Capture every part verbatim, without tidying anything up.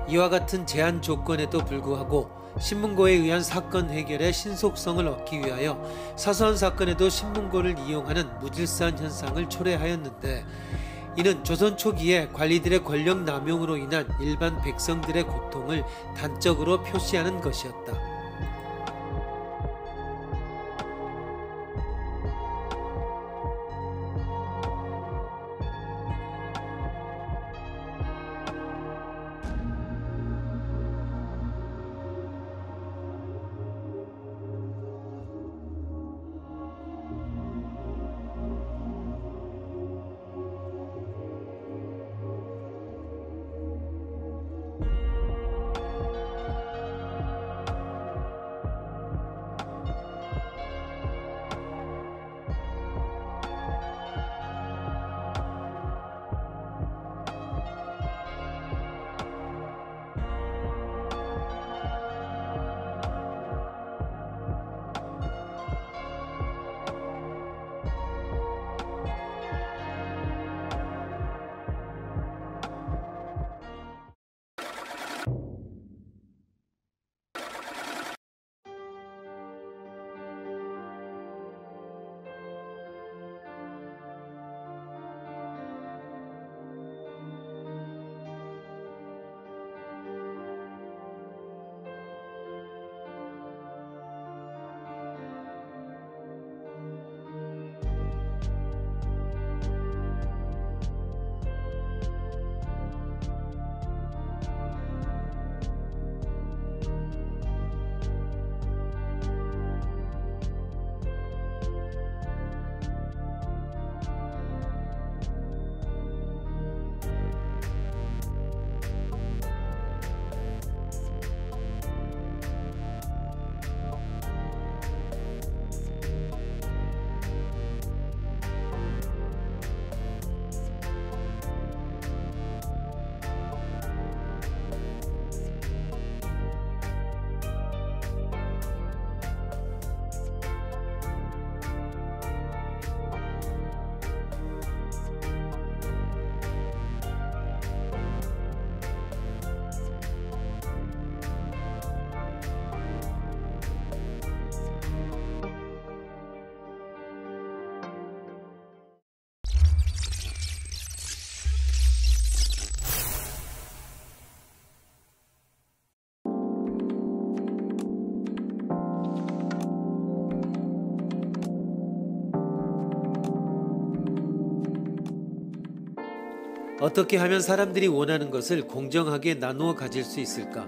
이와 같은 제한 조건에도 불구하고 신문고에 의한 사건 해결의 신속성을 얻기 위하여 사소한 사건에도 신문고를 이용하는 무질서한 현상을 초래하였는데, 이는 조선 초기에 관리들의 권력 남용으로 인한 일반 백성들의 고통을 단적으로 표시하는 것이었다. 어떻게 하면 사람들이 원하는 것을 공정하게 나누어 가질 수 있을까?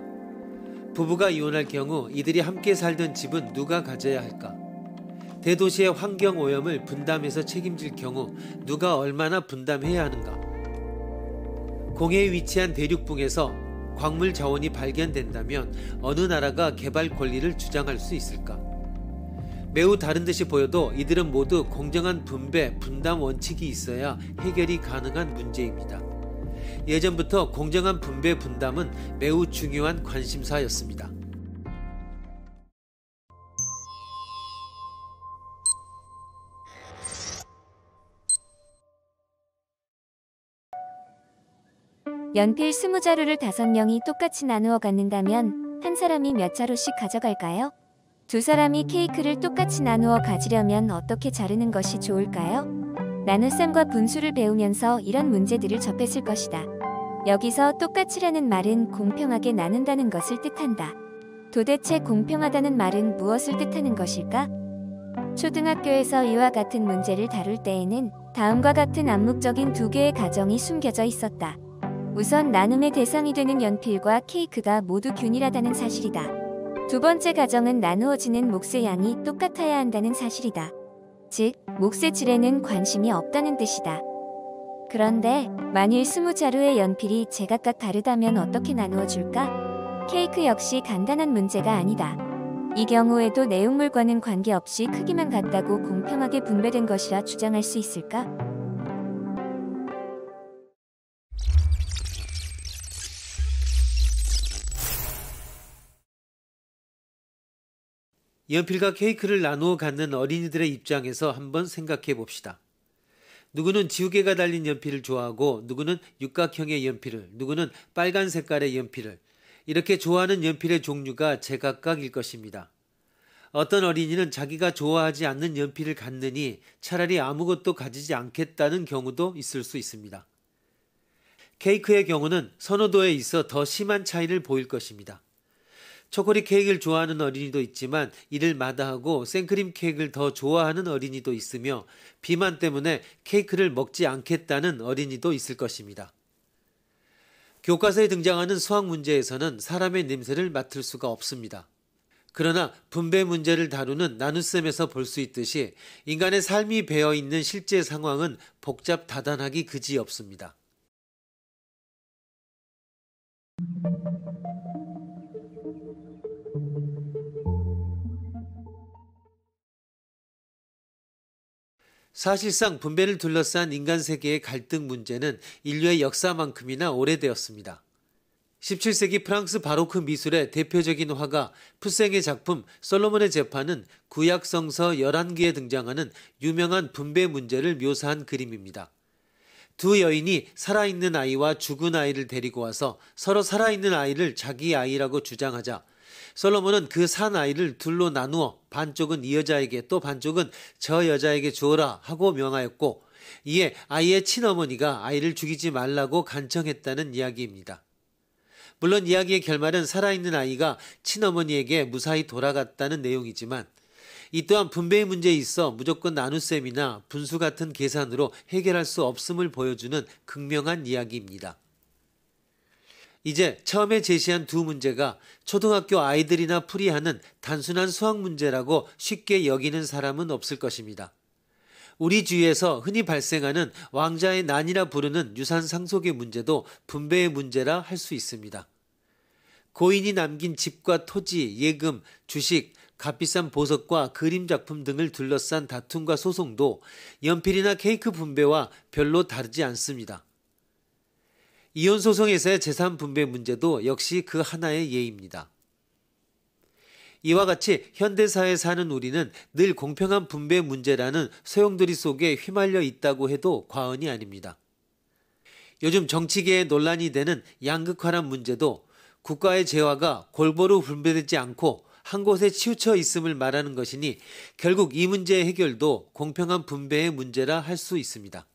부부가 이혼할 경우 이들이 함께 살던 집은 누가 가져야 할까? 대도시의 환경오염을 분담해서 책임질 경우 누가 얼마나 분담해야 하는가? 공해에 위치한 대륙붕에서 광물 자원이 발견된다면 어느 나라가 개발 권리를 주장할 수 있을까? 매우 다른 듯이 보여도 이들은 모두 공정한 분배, 분담 원칙이 있어야 해결이 가능한 문제입니다. 예전부터 공정한 분배, 분담은 매우 중요한 관심사였습니다. 연필 스무 자루를 다섯 명이 똑같이 나누어 갖는다면 한 사람이 몇 자루씩 가져갈까요? 두 사람이 케이크를 똑같이 나누어 가지려면 어떻게 자르는 것이 좋을까요? 나눗셈과 분수를 배우면서 이런 문제들을 접했을 것이다. 여기서 똑같이라는 말은 공평하게 나눈다는 것을 뜻한다. 도대체 공평하다는 말은 무엇을 뜻하는 것일까? 초등학교에서 이와 같은 문제를 다룰 때에는 다음과 같은 암묵적인 두 개의 가정이 숨겨져 있었다. 우선 나눔의 대상이 되는 연필과 케이크가 모두 균일하다는 사실이다. 두 번째 가정은 나누어지는 몫의 양이 똑같아야 한다는 사실이다. 즉, 몫의 질에는 관심이 없다는 뜻이다. 그런데 만일 스무 자루의 연필이 제각각 다르다면 어떻게 나누어 줄까? 케이크 역시 간단한 문제가 아니다. 이 경우에도 내용물과는 관계없이 크기만 같다고 공평하게 분배된 것이라 주장할 수 있을까? 연필과 케이크를 나누어 갖는 어린이들의 입장에서 한번 생각해 봅시다. 누구는 지우개가 달린 연필을 좋아하고 누구는 육각형의 연필을, 누구는 빨간 색깔의 연필을, 이렇게 좋아하는 연필의 종류가 제각각일 것입니다. 어떤 어린이는 자기가 좋아하지 않는 연필을 갖느니 차라리 아무것도 가지지 않겠다는 경우도 있을 수 있습니다. 케이크의 경우는 선호도에 있어 더 심한 차이를 보일 것입니다. 초콜릿 케이크를 좋아하는 어린이도 있지만 이를 마다하고 생크림 케이크를 더 좋아하는 어린이도 있으며 비만 때문에 케이크를 먹지 않겠다는 어린이도 있을 것입니다. 교과서에 등장하는 수학 문제에서는 사람의 냄새를 맡을 수가 없습니다. 그러나 분배 문제를 다루는 나눗셈에서 볼 수 있듯이 인간의 삶이 배어있는 실제 상황은 복잡 다단하기 그지없습니다. 사실상 분배를 둘러싼 인간 세계의 갈등 문제는 인류의 역사만큼이나 오래되었습니다. 십칠 세기 프랑스 바로크 미술의 대표적인 화가 푸생의 작품 솔로몬의 재판은 구약 성서 열한 개에 등장하는 유명한 분배 문제를 묘사한 그림입니다. 두 여인이 살아있는 아이와 죽은 아이를 데리고 와서 서로 살아있는 아이를 자기 아이라고 주장하자 솔로몬은 그 산 아이를 둘로 나누어 반쪽은 이 여자에게 또 반쪽은 저 여자에게 주어라 하고 명하였고 이에 아이의 친어머니가 아이를 죽이지 말라고 간청했다는 이야기입니다. 물론 이야기의 결말은 살아있는 아이가 친어머니에게 무사히 돌아갔다는 내용이지만 이 또한 분배의 문제에 있어 무조건 나눗셈이나 분수 같은 계산으로 해결할 수 없음을 보여주는 극명한 이야기입니다. 이제 처음에 제시한 두 문제가 초등학교 아이들이나 풀이하는 단순한 수학 문제라고 쉽게 여기는 사람은 없을 것입니다. 우리 주위에서 흔히 발생하는 왕자의 난이라 부르는 유산 상속의 문제도 분배의 문제라 할 수 있습니다. 고인이 남긴 집과 토지, 예금, 주식, 값비싼 보석과 그림 작품 등을 둘러싼 다툼과 소송도 연필이나 케이크 분배와 별로 다르지 않습니다. 이혼 소송에서의 재산 분배 문제도 역시 그 하나의 예입니다. 이와 같이 현대사회에 사는 우리는 늘 공평한 분배 문제라는 소용돌이 속에 휘말려 있다고 해도 과언이 아닙니다. 요즘 정치계에 논란이 되는 양극화란 문제도 국가의 재화가 골고루 분배되지 않고 한 곳에 치우쳐 있음을 말하는 것이니 결국 이 문제의 해결도 공평한 분배의 문제라 할 수 있습니다.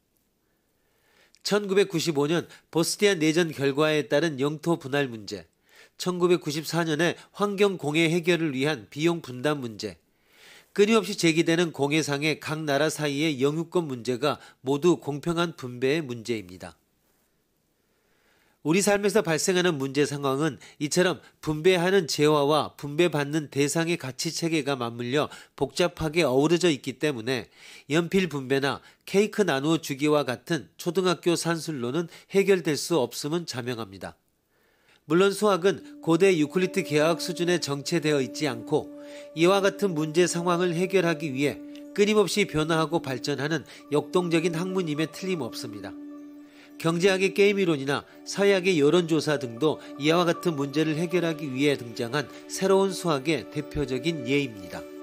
천구백구십오 년 보스니아 내전 결과에 따른 영토 분할 문제, 천구백구십사 년에 환경 공해 해결을 위한 비용 분담 문제, 끊임없이 제기되는 공해상의 각 나라 사이의 영유권 문제가 모두 공평한 분배의 문제입니다. 우리 삶에서 발생하는 문제 상황은 이처럼 분배하는 재화와 분배받는 대상의 가치 체계가 맞물려 복잡하게 어우러져 있기 때문에 연필 분배나 케이크 나누어 주기와 같은 초등학교 산술로는 해결될 수 없음은 자명합니다. 물론 수학은 고대 유클리드 계화학 수준에 정체되어 있지 않고 이와 같은 문제 상황을 해결하기 위해 끊임없이 변화하고 발전하는 역동적인 학문임에 틀림없습니다. 경제학의 게임이론이나 사회학의 여론조사 등도 이와 같은 문제를 해결하기 위해 등장한 새로운 수학의 대표적인 예입니다.